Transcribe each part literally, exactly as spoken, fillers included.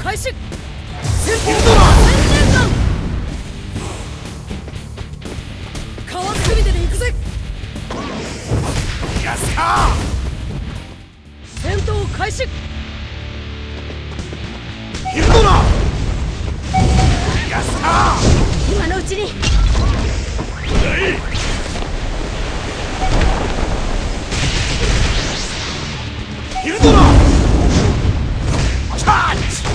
開始。先鋒ドラ宣言弾川隅で行くぜ。 やすか戦闘開始。 ヒルドラやすか今のうちに。 ヒルドラチャージ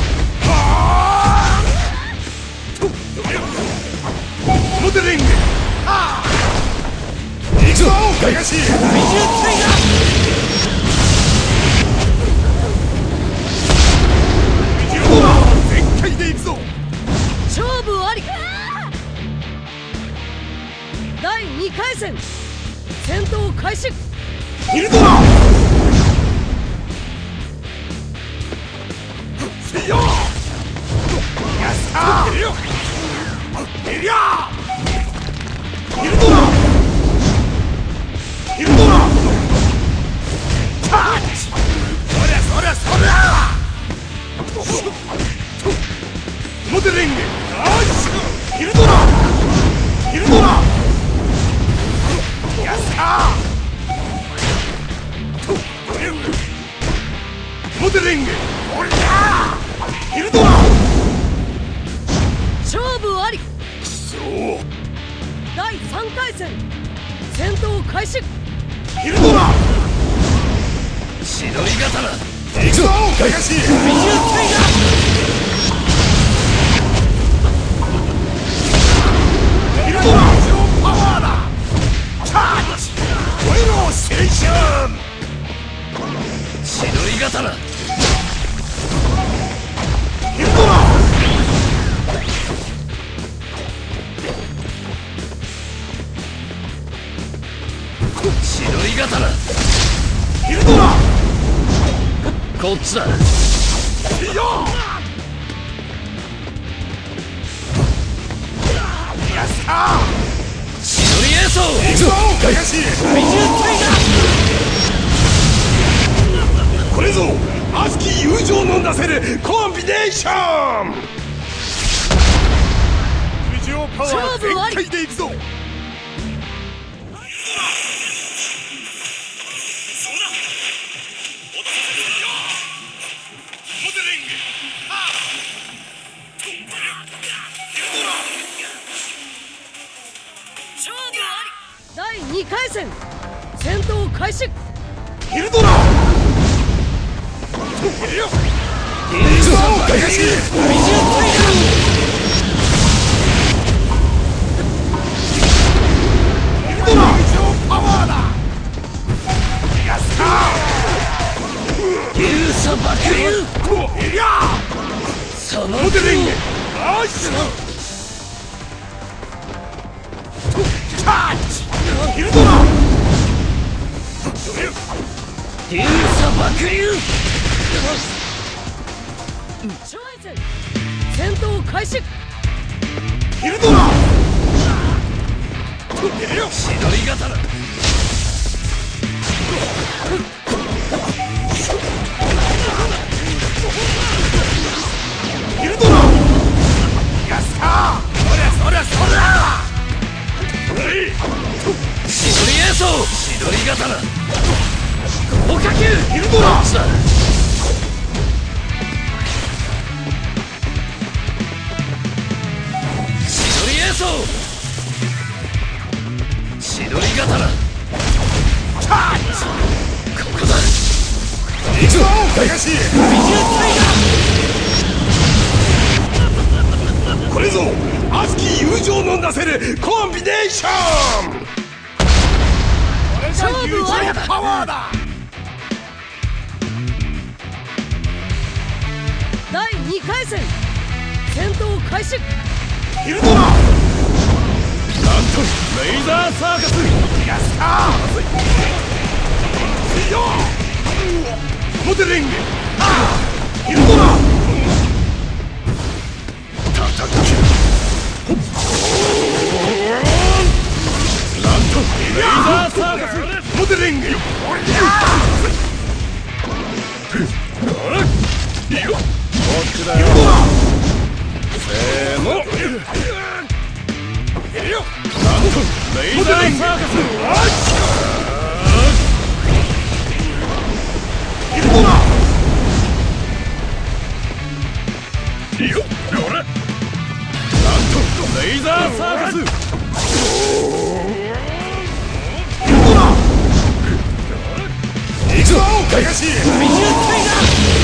モデリング行くぞガイガシー大重機体だヒルドラ全開で行くぞ勝負あり。だいにかい戦戦闘開始。 ヒルドラせいよやすかエリアエリアヒルドラヒルドラタッチそりゃそりゃそりゃモデリングヒルドラヒルドラやすかモデリングおりゃヒルドラ勝負あり。 そうだいさんかい戦戦闘開始。 ヒルドラ千鳥刀行くぞガイガシー大重機体だヒルドラパワーだチャージ燃えろ青春千鳥刀ヒルドラ千鳥刀ヒルドラこっちだいいよやすか千鳥エーソー行くぞガイガシー大重機体だこれぞ熱き友情のなせるコンビネーション友情パワー全開でいくぞだいにかい戦戦闘開始。 ヒルドラ行くぞガイガシー大重機体だヒルドラパワーだやすか勇者爆流エリアそのモデリングナイスチャージヒルドラ勇者爆流超越戦闘開始。 ヒルドラ千鳥刀ヒルドラやすかそりゃそりゃそりゃ千鳥エーソー千鳥刀高架球ヒルドラ千鳥エーソー千鳥刀チャージここだ。 行くぞガイガシー大重機体だこれぞ熱き友情のなせるコンビネーションこれが友情パワーだだいにかい戦戦闘開始。 ヒルドラなんとレイザーサーカスやすかいいよモデリングヒルドラ叩きなんとレイザーサーカスモデリングいいよヒルドラレイザーサーカスいるのだ。いいよほらなんとレイザーサーカスいるのだ。行くぞかかし。